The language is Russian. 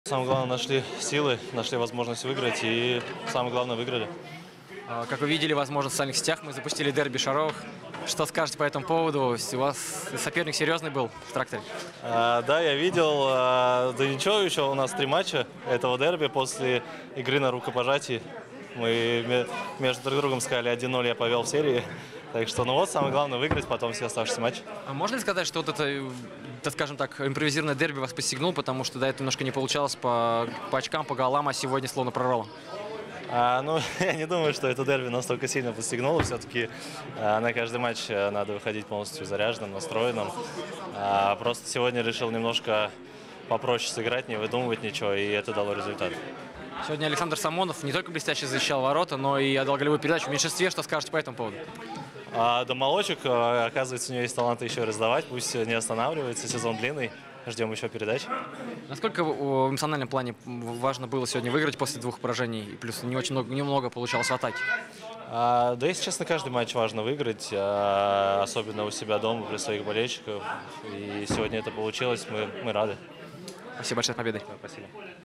Самое главное, нашли силы, нашли возможность выиграть и, самое главное, выиграли. Как вы видели, возможно, в социальных сетях мы запустили дерби Шаровых. Что скажете по этому поводу? У вас соперник серьезный был в тракторе? Да, я видел. Да ничего, еще у нас 3 матча этого дерби после игры на рукопожатии. Мы между друг другом сказали 1-0, я повел в серии. Так что, ну вот, самое главное выиграть, потом все оставшиеся матчи. А можно ли сказать, что вот это, скажем так, импровизированное дерби вас постигнул, потому что до этого немножко не получалось по очкам, по голам, а сегодня словно прорвало? Ну, я не думаю, что это дерби настолько сильно постигнуло. Все-таки на каждый матч надо выходить полностью заряженным, настроенным. Просто сегодня решил немножко попроще сыграть, не выдумывать ничего, и это дало результат. Сегодня Александр Самонов не только блестяще защищал ворота, но и отдал голевую передачу в меньшинстве. Что скажете по этому поводу? Да, молочек, оказывается, у него есть талант еще раздавать. Пусть не останавливается, сезон длинный. Ждем еще передач. Насколько в эмоциональном плане важно было сегодня выиграть после 2 поражений? И плюс немного получалось в атаке. Да, если честно, каждый матч важно выиграть, особенно у себя дома, при своих болельщиках. И сегодня это получилось, мы рады. Спасибо большое, с победой. Спасибо.